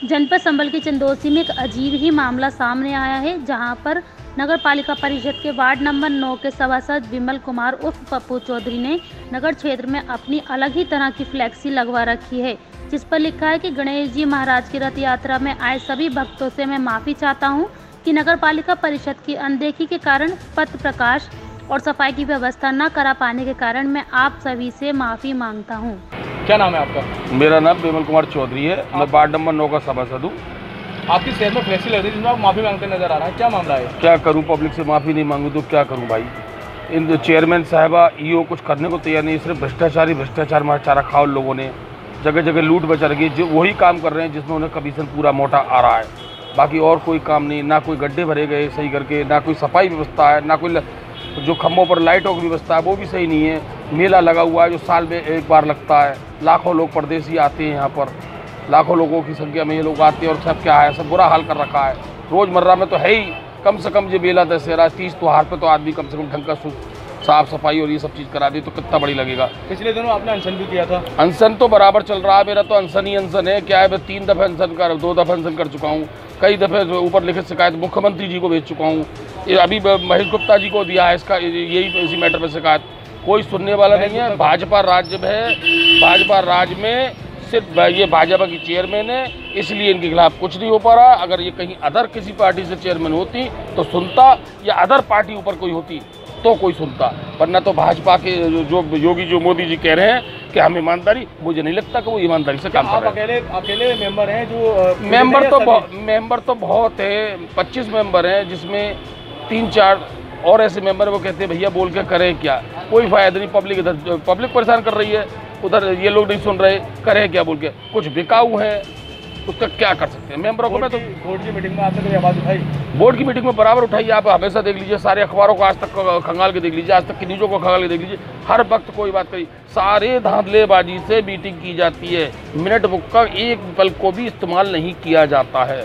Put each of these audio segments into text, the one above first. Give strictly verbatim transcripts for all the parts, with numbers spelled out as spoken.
जनपद संबल के चंदौसी में एक अजीब ही मामला सामने आया है, जहां पर नगर पालिका परिषद के वार्ड नंबर नौ के सभासद विमल कुमार उर्फ पप्पू चौधरी ने नगर क्षेत्र में अपनी अलग ही तरह की फ्लैक्सी लगवा रखी है, जिस पर लिखा है कि गणेश जी महाराज की रथ यात्रा में आए सभी भक्तों से मैं माफ़ी चाहता हूं कि नगर पालिका परिषद की अनदेखी के कारण पथ प्रकाश और सफाई की व्यवस्था न करा पाने के कारण मैं आप सभी से माफ़ी मांगता हूं। क्या नाम है आपका? मेरा नाम विमल कुमार चौधरी है। मैं वार्ड नंबर नौ का सभासद हूँ। आपकी शहर में फ्लैक्सी लग रही है जिसमें आप माफ़ी मांगते नजर आ रहा है, क्या मामला है? क्या करूँ, पब्लिक से माफ़ी नहीं मांगूँ तो क्या करूँ भाई। इन चेयरमैन साहबा ईओ कुछ करने को तैयार नहीं, सिर्फ भ्रष्टाचारी भ्रष्टाचार मार चारा खाओ लोगों ने, जगह जगह लूट बचा रखी, जो वही काम कर रहे हैं जिसमें उन्हें कमीशन पूरा मोटा आ रहा है, बाकी और कोई काम नहीं। ना कोई गड्ढे भरे गए सही करके, ना कोई सफाई व्यवस्था है, ना कोई जो खम्भों पर लाइटों की व्यवस्था है वो भी सही नहीं है। मेला लगा हुआ है जो साल में एक बार लगता है, लाखों लोग परदेसी आते हैं यहाँ पर, लाखों लोगों की संख्या में ये लोग आते हैं और सब क्या है, सब बुरा हाल कर रखा है। रोज़मर्रा में तो है ही, कम से कम ये मेला दशहरा तीज त्योहार पे तो आदमी कम से कम ढंग का साफ सफाई और ये सब चीज़ करा दी तो कितना बड़ी लगेगा। पिछले दिनों आपने अनशन भी किया था। अनशन तो बराबर चल रहा है, मेरा तो अनशन ही अनशन है। क्या है, मैं तीन दफ़े अनशन कर दो दफ़े अनशन कर चुका हूँ, कई दफ़े ऊपर लिखित शिकायत मुख्यमंत्री जी को भेज चुका हूँ, अभी महेश गुप्ता जी को दिया है इसका यही इसी मैटर में शिकायत। कोई सुनने वाला नहीं है। भाजपा राज्य है, भाजपा राज्य में सिर्फ ये भाजपा की चेयरमैन है, इसलिए इनके खिलाफ कुछ नहीं हो पा रहा। अगर ये कहीं अदर किसी पार्टी से चेयरमैन होती तो सुनता, या अदर पार्टी ऊपर कोई होती तो कोई सुनता, वरना तो भाजपा के जो योगी जो मोदी जी कह रहे हैं कि हम ईमानदारी, मुझे नहीं लगता कि वो ईमानदारी से काम कर रहे हैं। आप अकेले अकेले मेंबर हैं जो मेंबर तो मेंबर तो बहुत है, पच्चीस मेंबर हैं, जिसमें तीन चार और ऐसे मेंबर वो कहते हैं भैया बोल के करें क्या, कोई फायदा नहीं, पब्लिक इधर पब्लिक परेशान कर रही है, उधर ये लोग नहीं सुन रहे, करें क्या बोल के। कुछ बिकाऊ है, उसका क्या कर सकते हैं मेंबरों को। मैं तो बोर्ड की मीटिंग में आपने कभी आवाज़ उठाई? बोर्ड की मीटिंग में बराबर उठाई, आप हमेशा देख लीजिए, सारे अखबारों को आज तक खंगाल के देख लीजिए, आज तक की न्यूज़ों को खंगाल के देख लीजिए, हर वक्त कोई बात करी, सारे धांधलेबाजी से मीटिंग की जाती है, मिनट बुक का एक पल को भी इस्तेमाल नहीं किया जाता है।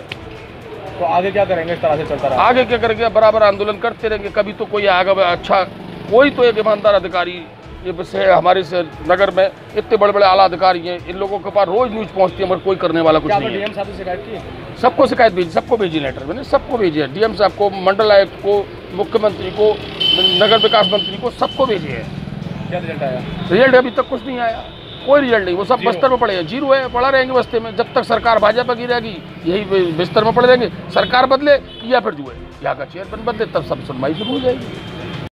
तो आगे क्या करेंगे इस तरह से चलता रहा? आगे क्या करेंगे, बराबर आंदोलन करते रहेंगे। कभी तो कोई आगे अच्छा, कोई तो एक ईमानदार अधिकारी ये से हमारे से नगर में इतने बड़े बड़े आला अधिकारी हैं, इन लोगों के पास रोज न्यूज़ पहुंचती है, मगर कोई करने वाला कुछ नहीं है। डीएम साहब से शिकायत की? सबको शिकायत भेजी, सबको भेजी लेटर, मैंने सबको भेजी है, डीएम साहब को, मंडल आयुक्त को, मुख्यमंत्री को, नगर विकास मंत्री को, सबको भेजे हैं। क्या रिजल्ट आया? रिजल्ट अभी तक कुछ नहीं आया, कोई रिजल्ट नहीं, वो सब बस्तर में पड़े हैं, जीरो है, पड़ा रहेंगे बस्ते में जब तक सरकार भाजपा की रहेगी, यही बिस्तर में पड़े रहेंगे। सरकार बदले या फिर जो है यहाँ का चेयरमैन बदले, तब सब सुनवाई शुरू हो जाएगी।